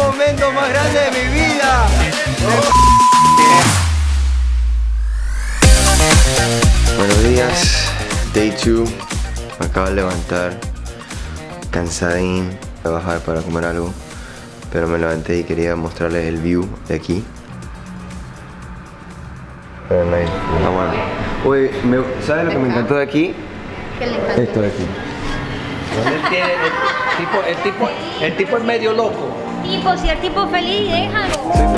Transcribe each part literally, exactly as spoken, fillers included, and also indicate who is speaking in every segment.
Speaker 1: momento más grande de mi vida. Buenos días, day two. Me acabo de levantar, cansadín. Voy a bajar para comer algo, pero me levanté y quería mostrarles el view de aquí. Very nice. Ah, bueno. Oye, me, ¿sabes lo que me encantó de aquí?
Speaker 2: ¿Qué le encantó?
Speaker 1: Esto de aquí.
Speaker 3: El, tiene, el, tipo, el, tipo, el tipo es medio loco.
Speaker 2: Tipo, si el tipo es feliz, déjalo.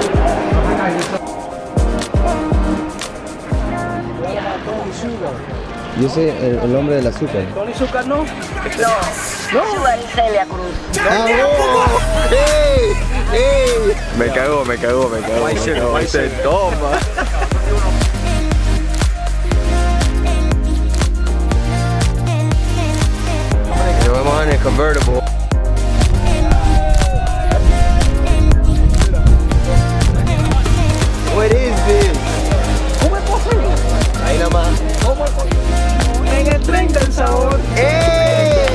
Speaker 1: Yo soy el, el hombre del azúcar.
Speaker 3: ¿Tony Azúcar no?
Speaker 4: No, Sugar y Celia Cruz.
Speaker 1: ¡Ah, oh! ¡Ey! ¡Ey! Me cagó, me cagó, me cagó.
Speaker 3: Guay, se-
Speaker 1: No,
Speaker 3: guay,
Speaker 1: se
Speaker 3: se-
Speaker 1: toma. Nos vemos en el convertible. What is this?
Speaker 3: ¿Cómo es posible?
Speaker 1: Ahí nomás.
Speaker 3: ¿Cómo es posible? En el tren del sabor.
Speaker 1: ¡Eh!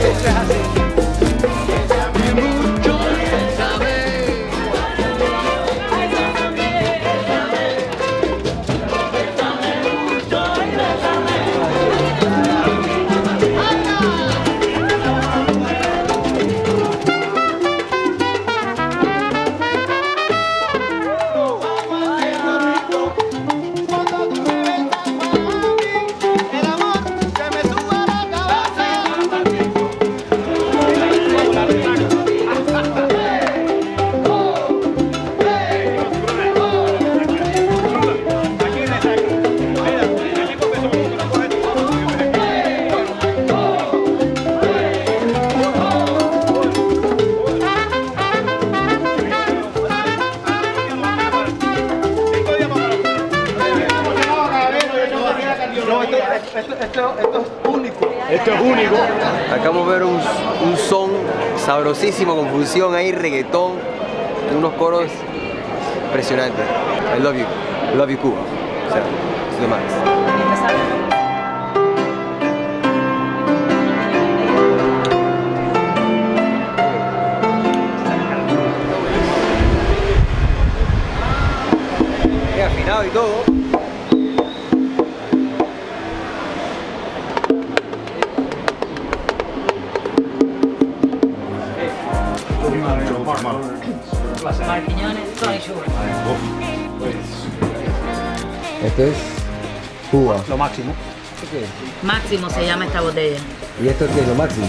Speaker 3: No, esto, esto, esto, esto es único.
Speaker 1: Esto es único. Acabamos de ver un, un son sabrosísimo con fusión ahí, reggaetón, unos coros impresionantes. I love you. I love you, Cuba. O sea, es lo más. Qué afinado y todo. Esto es Cuba.
Speaker 3: Lo máximo.
Speaker 4: Máximo se llama esta botella.
Speaker 1: ¿Y esto qué es lo máximo?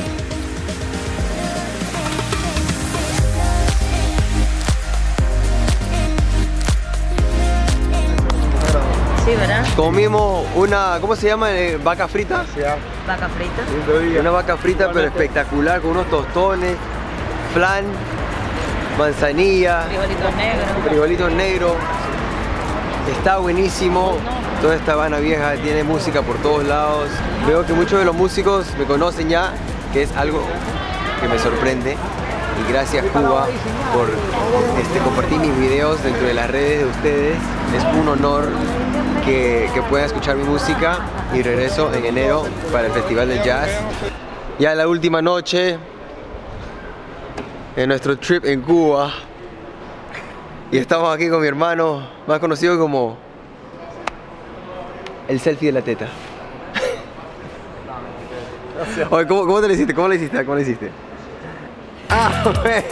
Speaker 4: Sí, ¿verdad?
Speaker 1: Comimos una, ¿cómo se llama? Eh, vaca frita.
Speaker 4: Vaca frita.
Speaker 1: Una vaca frita pero espectacular con unos tostones, flan, manzanilla,
Speaker 4: Frijolitos negros.
Speaker 1: frijolitos negros. Está buenísimo. Toda esta Habana Vieja tiene música por todos lados. Veo que muchos de los músicos me conocen ya, que es algo que me sorprende. Y gracias, Cuba, por este, compartir mis videos dentro de las redes de ustedes. Es un honor que, que puedan escuchar mi música y regreso en enero para el Festival del Jazz. Ya la última noche en nuestro trip en Cuba. Y estamos aquí con mi hermano, más conocido como el selfie de la teta. Oye, ¿cómo, ¿cómo te lo hiciste? ¿Cómo lo hiciste? ¿Cómo lo hiciste? Ah,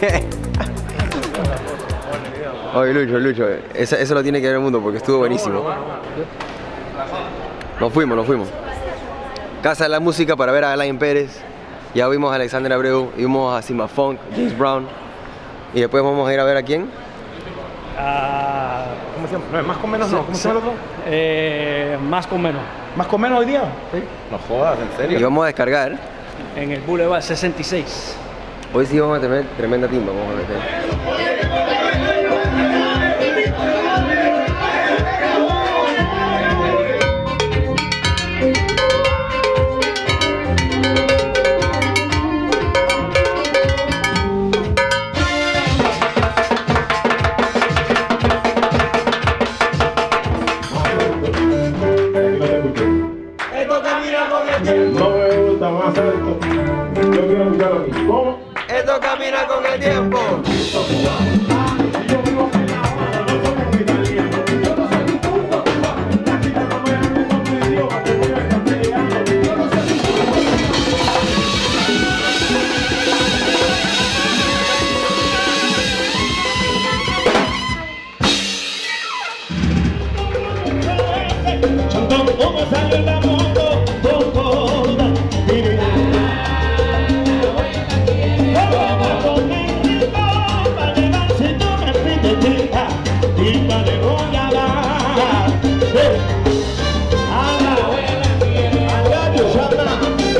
Speaker 1: oye, Lucho, Lucho, eso, eso lo tiene que ver el mundo porque estuvo buenísimo. Nos fuimos, nos fuimos. Casa de la Música para ver a Alain Pérez. Ya vimos a Alexander Abreu, vimos a Sima Funk, James Brown. Y después vamos a ir a ver a quién.
Speaker 5: Ah,
Speaker 3: ¿Cómo se llama? No, más con menos no. ¿Cómo se llama el otro?
Speaker 5: eh, más con menos.
Speaker 3: ¿Más con menos hoy día? Sí. No jodas, en serio.
Speaker 1: Y vamos a descargar.
Speaker 5: En el Boulevard sesenta y seis.
Speaker 1: Hoy sí vamos a tener tremenda timba, vamos a meter.
Speaker 6: No me gusta más esto. Yo quiero escucharlo aquí. ¿Cómo?
Speaker 1: Esto camina con el tiempo.
Speaker 6: como salió en la moto, toda mi vida. Como con mi ritmo, para llevar si tú me pides chica, y pa' le voy a dar. Eh. Ala, ala, yo llama.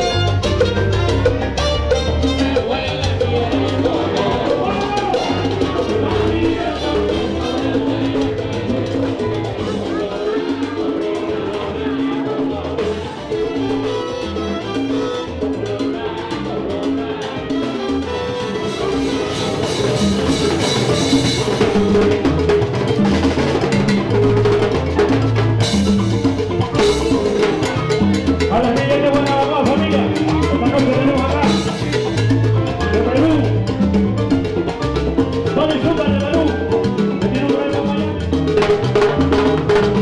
Speaker 6: A la niña de buena vamos, familia. Esta noche tenemos acá de Perú. Tony Zucca de Perú. Que tiene un rey con Miami.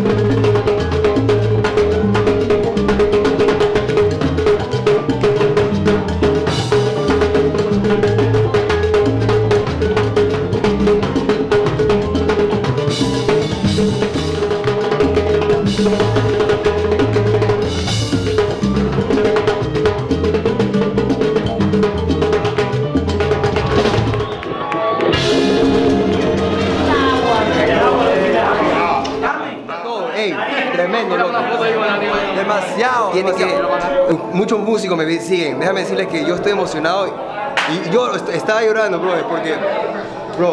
Speaker 1: Ey, tremendo, loco. Demasiado. Tiene que, muchos músicos me siguen. Déjame decirles que yo estoy emocionado y yo est- estaba llorando, bro, porque, bro.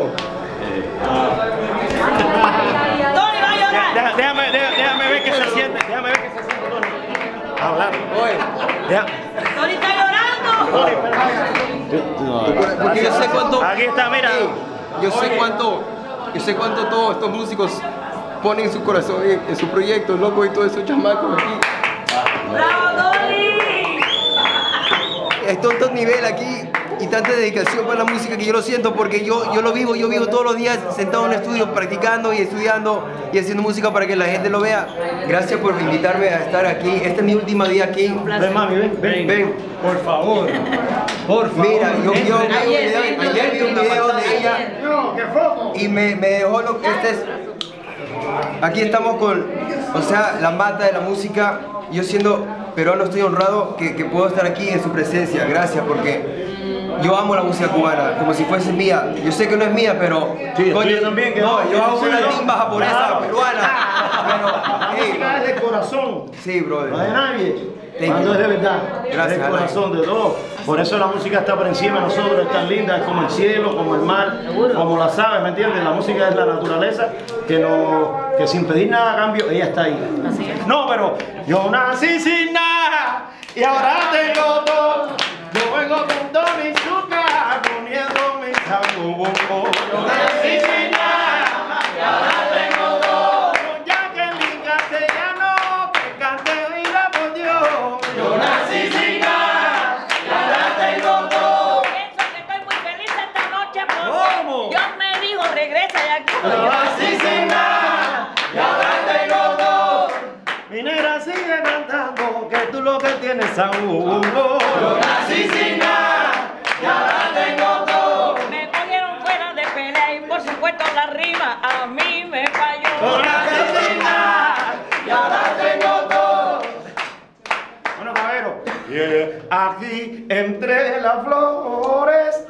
Speaker 4: Tony va a llorar.
Speaker 6: Deja- Déjame, déjame, déjame ver qué se siente. Déjame ver qué se siente, Tony. Hablar.
Speaker 1: Oye,
Speaker 6: Deja-
Speaker 4: Tony está llorando.
Speaker 1: porque yo sé cuánto.
Speaker 6: Aquí está, mira.
Speaker 1: Ey, yo sé cuánto, yo sé cuánto todos estos músicos ponen su corazón en, en su proyecto, loco, y todos esos chamacos aquí.
Speaker 4: ¡Bravo, Tony!
Speaker 1: Hay tanto nivel aquí y tanta dedicación para la música que yo lo siento porque yo, yo lo vivo, yo vivo todos los días sentado en un estudio practicando y estudiando y haciendo música para que la gente lo vea. Gracias por invitarme a estar aquí. Este es mi último día aquí.
Speaker 6: Ven, mami, ven, ven.
Speaker 1: Ven.
Speaker 6: Por favor. Por favor.
Speaker 1: Mira, yo, yo vi un video, ayer vi un video de ella
Speaker 6: No, qué foto.
Speaker 1: y me, me dejó lo que este es. Aquí estamos con, o sea, la mata de la música. Yo siendo peruano estoy honrado que, que puedo estar aquí en su presencia. Gracias, porque yo amo la música cubana, como si fuese mía. Yo sé que no es mía, pero...
Speaker 6: Sí, yo también. Que
Speaker 1: no,
Speaker 6: no,
Speaker 1: yo hago
Speaker 6: sí,
Speaker 1: una
Speaker 6: yo-
Speaker 1: timba japonesa,
Speaker 6: Claro.
Speaker 1: peruana.
Speaker 6: La
Speaker 1: Pero,
Speaker 6: música
Speaker 1: hey,
Speaker 6: es del corazón.
Speaker 1: sí, brother.
Speaker 6: No de nadie.
Speaker 1: Thank
Speaker 6: Cuando
Speaker 1: you.
Speaker 6: es de verdad.
Speaker 1: Gracias,
Speaker 6: Es del
Speaker 1: Alan.
Speaker 6: corazón de todos. Por eso la música está por encima de nosotros, es tan linda, es como el cielo, como el mar, como las aves, ¿me entiendes? La música es la naturaleza que, no, que sin pedir nada a cambio, ella está ahí. No, pero yo nací sin nada y ahora tengo todo. Yo vengo con Tony Zucca poniendo mi sabor. Yo nací sin nada y ahora tengo todo. Con Jacqueline Castellano que cante y la apoyó. Yo nací sin nada y ahora tengo todo.
Speaker 4: Pienso que estoy muy feliz esta noche porque Dios me dijo regresa y aquí estoy
Speaker 6: Yo
Speaker 4: yo.
Speaker 6: nací sin nada y ahora tengo todo. Mi negra sigue cantando que tú lo que tienes es aún. Yo nací sin nada y ahora tengo todo.
Speaker 4: Me cogieron fuera de pelea y por supuesto la rima a mí me
Speaker 6: Yo
Speaker 4: falló.
Speaker 6: nací sin nada y ahora tengo todo. Bueno, caballero, yeah. Aquí entre las flores.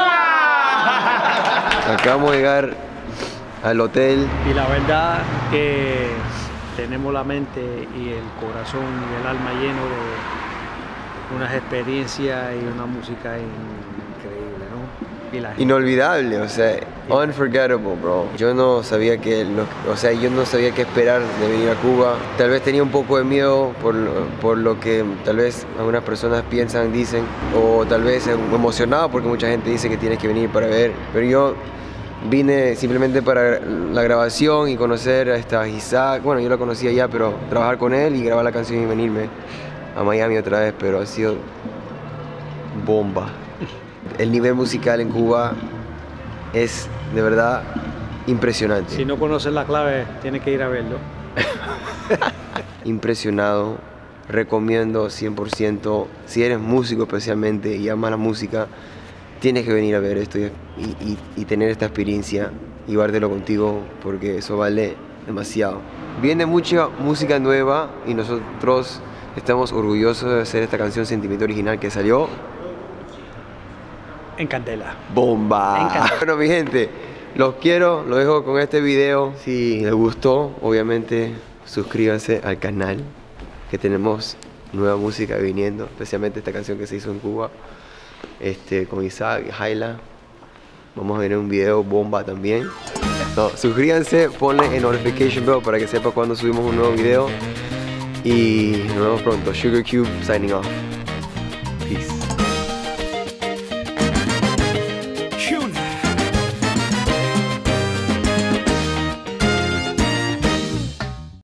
Speaker 1: Acabamos de llegar al hotel.
Speaker 5: Y la verdad que tenemos la mente y el corazón y el alma lleno de unas experiencias y una música increíble, ¿no? Y la gente.
Speaker 1: Inolvidable, o sea, unforgettable, bro. Yo no sabía que, lo, o sea, yo no sabía qué esperar de venir a Cuba. Tal vez tenía un poco de miedo por, lo- por lo que tal vez algunas personas piensan, dicen, o tal vez emocionado porque mucha gente dice que tienes que venir para ver. Pero yo vine simplemente para la grabación y conocer a esta Isaac. Bueno, yo lo conocía ya, pero trabajar con él y grabar la canción y venirme a Miami otra vez, pero ha sido bomba. El nivel musical en Cuba es de verdad impresionante.
Speaker 5: Si no conoces la clave, tienes que ir a verlo.
Speaker 1: Impresionado, recomiendo cien por ciento. Si eres músico especialmente y amas la música, tienes que venir a ver esto y, y- y tener esta experiencia y llevártelo contigo porque eso vale demasiado. Viene mucha música nueva y nosotros estamos orgullosos de hacer esta canción Sentimiento Original que salió
Speaker 5: en candela.
Speaker 1: ¡Bomba!
Speaker 5: En candela.
Speaker 1: Bueno, mi gente, los quiero, los dejo con este video. Si les gustó, obviamente suscríbanse al canal, que tenemos nueva música viniendo, especialmente esta canción que se hizo en Cuba, este, con Isaac y Jaila. Vamos a ver un video bomba también. No, suscríbanse, ponle en notification bell para que sepa cuando subimos un nuevo video. Y nos vemos pronto. Sugar Cube signing off.